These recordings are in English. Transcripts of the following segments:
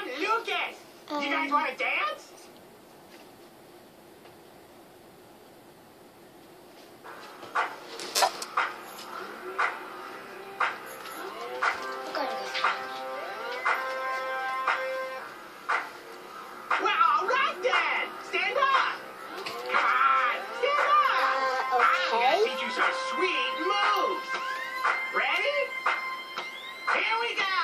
John, Lucas! You guys want to dance? Well, all right then! Stand up! Come on, stand up! I'm gonna teach you some sweet moves! Ready? Here we go!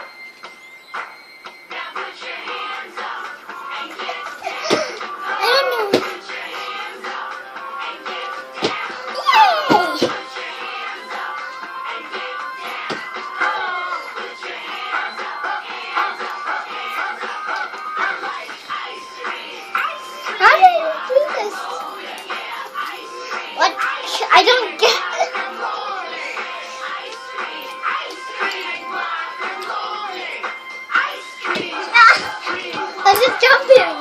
Now put your hands up and get down. I don't know. Put your hands up and get down. Yay! Put your hands up and get down. Put your hands up, hands up, hands up. Like ice cream. How did you do this? What? I don't get it. I'm just jumping.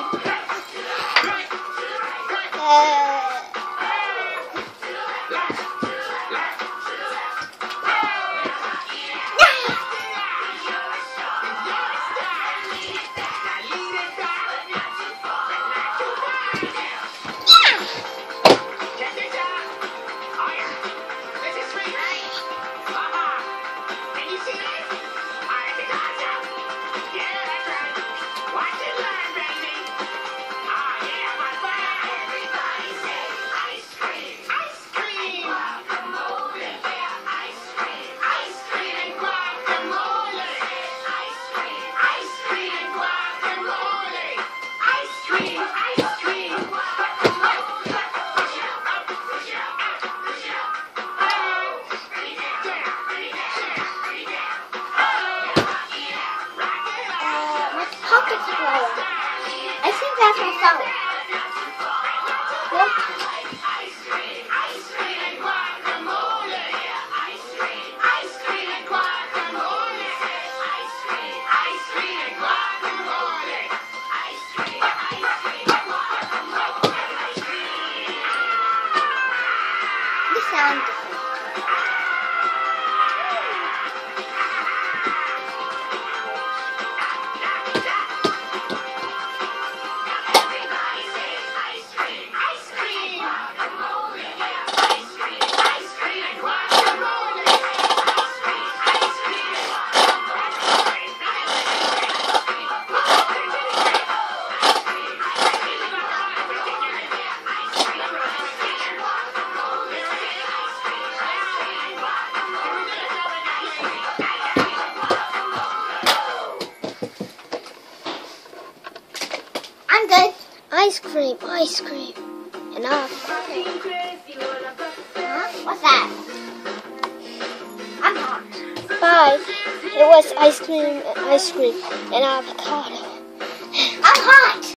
I think that's my phone. Look. Ice cream and guacamole. Ice cream and guacamole. Ice cream and guacamole. Ice cream and guacamole. You sound different. I'm good. Ice cream. Enough. Huh? What's that? I'm hot. Bye. It was ice cream and avocado. I'm hot.